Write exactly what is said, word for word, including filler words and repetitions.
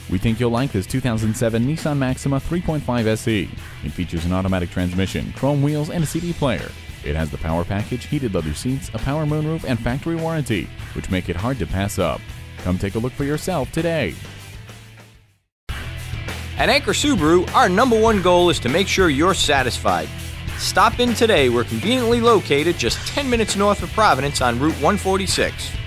We think you'll like this two thousand seven Nissan Maxima three point five S E. It features an automatic transmission, chrome wheels, and a C D player. It has the power package, heated leather seats, a power moonroof, and factory warranty, which make it hard to pass up. Come take a look for yourself today. At Anchor Subaru, our number one goal is to make sure you're satisfied. Stop in today. We're conveniently located just ten minutes north of Providence on Route one forty-six.